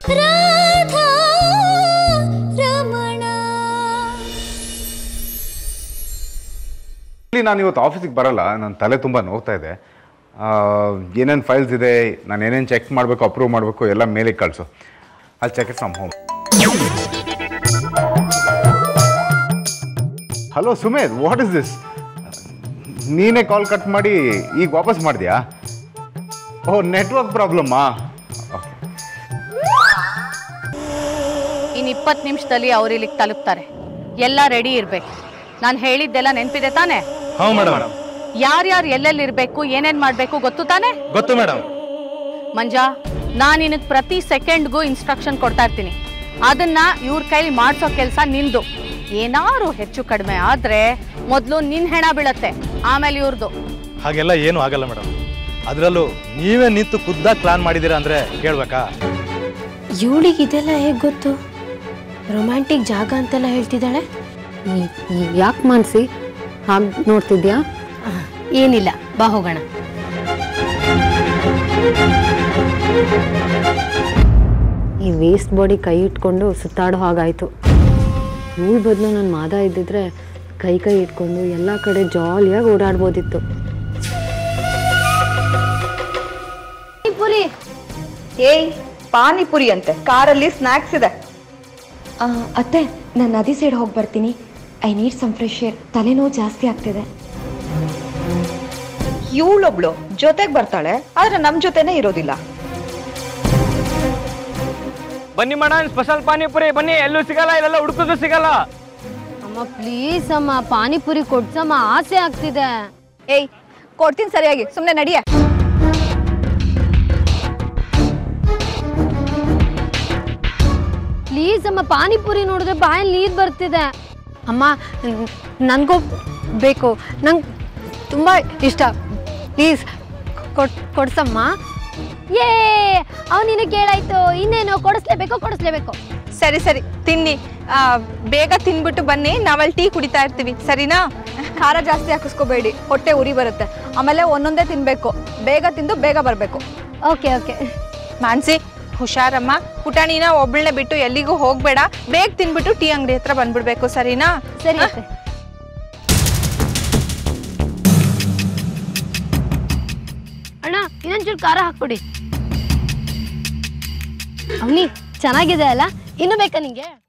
ರಾಧಾ ರಮಣ. ನಾನು ಇವತ್ತು ಆಫೀಸಿಗೆ ಬರಲ್ಲ, ನನ್ನ ತಲೆ ತುಂಬ ನೋವ್ತಾ ಇದೆ. ಏನೇನು ಫೈಲ್ಸ್ ಇದೆ, ನಾನು ಏನೇನು ಚೆಕ್ ಮಾಡಬೇಕು, ಅಪ್ರೂವ್ ಮಾಡಬೇಕು ಎಲ್ಲ ಮೇಲಿಗೆ ಕಳಿಸು. ಅಲ್ಲಿ check it from home. Hello Sumedh, what is this? ನೀನೇ ಕಾಲ್ ಕಟ್ ಮಾಡಿ ಈಗ ವಾಪಸ್ ಮಾಡಿದ್ಯಾ? ಓಹ್, ನೆಟ್ವರ್ಕ್ ಪ್ರಾಬ್ಲಮ್ಮಾ? ಓಕೆ. ಇನ್ನು 20 ನಿಮಿಷದಲ್ಲಿ ಅವ್ರು ಇಲ್ಲಿಗೆ ತಲುಪ್ತಾರೆ. ಎಲ್ಲ ರೆಡಿ ಇರಬೇಕು. ನಾನು ಹೇಳಿದ್ದೆಲ್ಲ ನೆನಪಿದೆ ತಾನೆ? How madam. ಯಾರ್ಯಾರು ಎಲ್ಲೆಲ್ಲಿ ಇರಬೇಕು, ಏನೇನು ಮಾಡಬೇಕು ಗೊತ್ತು ತಾನೆ? ಗೊತ್ತು ಮೇಡಮ್. ಮಂಜಾ, ನಾನು ನಿನಗೆ ಪ್ರತಿ ಸೆಕೆಂಡ್ಗೂ ಇನ್ಸ್ಟ್ರಕ್ಷನ್ ಕೊಡ್ತಾ ಇರ್ತೀನಿ. ಅದನ್ನ ಇವ್ರ ಕೈಲಿ ಮಾಡಿಸೋ ಕೆಲಸ ನಿಂದು. ಏನಾದ್ರು ಹೆಚ್ಚು ಕಡಿಮೆ ಆದರೆ ಮೊದಲು ನಿನ್ನ ಹೆಣ ಬೀಳತ್ತೆ, ಆಮೇಲೆ ಇವ್ರದ್ದು. ಹಾಗೆಲ್ಲ ಏನು ಆಗಲ್ಲ ಮೇಡಮ್. ಅದರಲ್ಲೂ ನೀವೇ ನಿಂತು ಖುದ್ದಾಗಿ ಪ್ಲಾನ್ ಮಾಡಿದ್ದೀರಾ ಅಂದರೆ ಕೇಳಬೇಕಾ? ಇವಳಿಗೆ ಇದೆಲ್ಲ ಹೇಗೆ ಗೊತ್ತು? ರೊಮ್ಯಾಂಟಿಕ್ ಜಾಗ ಅಂತೆಲ್ಲ ಹೇಳ್ತಿದ್ದಾಳೆ. ಯಾಕೆ ಮಾನ್ಸಿ ಹಾಗೆ ನೋಡ್ತಿದ್ಯಾ? ಏನಿಲ್ಲ, ಬಾ ಹೋಗೋಣ. ಈ ವೇಸ್ಟ್ ಬಾಡಿ ಕೈ ಇಟ್ಕೊಂಡು ಸುತ್ತಾಡೋ ಹಾಗಾಯಿತು. ಇವಳ ಬದಲು ನನ್ನ ಮಾದ ಇದ್ದಿದ್ರೆ ಕೈ ಇಟ್ಕೊಂಡು ಎಲ್ಲ ಕಡೆ ಜಾಲಿಯಾಗಿ ಓಡಾಡ್ಬೋದಿತ್ತು. ಪಾನಿಪುರಿ. ಏಯ್, ಪಾನಿಪುರಿ ಅಂತೆ, ಕಾರಲ್ಲಿ ಸ್ನ್ಯಾಕ್ಸ್ ಇದೆ. ಅತ್ತೆ, ನಾನು ನದಿ ಸೈಡ್ ಹೋಗಿ ಬರ್ತೀನಿ. I need some fresh air. ತಲೆನೋವು ಜಾಸ್ತಿ ಆಗ್ತಿದೆ. ಇವಳೊಬ್ಳು ಜೊತೆಗೆ ಬರ್ತಾಳೆ, ಆದ್ರೆ ನಮ್ ಜೊತೆನೇ ಇರೋದಿಲ್ಲ. ಬನ್ನಿ ಮೇಡಮ್, ಸ್ಪೆಷಲ್ ಪಾನಿಪುರಿ ಬನ್ನಿ. ಎಲ್ಲೂ ಸಿಗಲ್ಲ, ಇಲ್ಲೆಲ್ಲ ಹುಡುಕಿದ್ರು ಸಿಗಲ್ಲ. ಅಮ್ಮ ಪ್ಲೀಸ್ ಅಮ್ಮ, ಪಾನಿಪುರಿ ಕೊಡ್ಸಮ್ಮ, ಆಸೆ ಆಗ್ತಿದೆ. ಏಯ್, ಕೊಡ್ತೀನಿ ಸರಿಯಾಗಿ, ಸುಮ್ಮನೆ ನಡಿಯ. ಪ್ಲೀಸ್ ಅಮ್ಮ, ಪಾನಿಪುರಿ ನೋಡಿದ್ರೆ ಬಾಯಲ್ಲಿ ನೀರು ಬರ್ತಿದೆ. ಅಮ್ಮ ನನಗೂ ಬೇಕು, ನಂಗೆ ತುಂಬ ಇಷ್ಟ. ಪ್ಲೀಸ್ ಕೊಡ್ಸಮ್ಮ. ಏ ಅವನಿನ ಕೇಳಾಯ್ತು, ಇನ್ನೇನು ಕೊಡಿಸ್ಲೇಬೇಕು. ಸರಿ ಸರಿ, ತಿನ್ನಿ. ಬೇಗ ತಿನ್ಬಿಟ್ಟು ಬನ್ನಿ, ನಾವಲ್ಲಿ ಟೀ ಕುಡಿತಾ ಇರ್ತೀವಿ, ಸರಿನಾ? ಖಾರ ಜಾಸ್ತಿ ಹಾಕಿಸ್ಕೋಬೇಡಿ, ಹೊಟ್ಟೆ ಉರಿ ಬರುತ್ತೆ. ಆಮೇಲೆ ಒಂದೊಂದೇ ತಿನ್ಬೇಕು, ಬೇಗ ತಿಂದು ಬೇಗ ಬರಬೇಕು. ಓಕೆ. ಮಾನ್ಸಿ, ಹುಷಾರಮ್ಮ. ಪುಟಾಣಿನ ಒಬ್ಬಳನ್ನೇ ಬಿಟ್ಟು ಎಲ್ಲಿಗೂ ಹೋಗ್ಬೇಡ. ಬೇಗ ತಿನ್ಬಿಟ್ಟು ಟೀ ಅಂಗಡಿ ಹತ್ರ ಬಂದ್ಬಿಡ್ಬೇಕು, ಸರಿನಾ? ಸರಿ. ಅಣ್ಣ, ಇನ್ನೊಂಚೂರು ಖಾರ ಹಾಕ್ಬಿಡಿ. ಅವನಿ ಚೆನ್ನಾಗಿದೆ ಅಲ್ಲ, ಇನ್ನು ಬೇಕಾ ನಿಂಗೆ?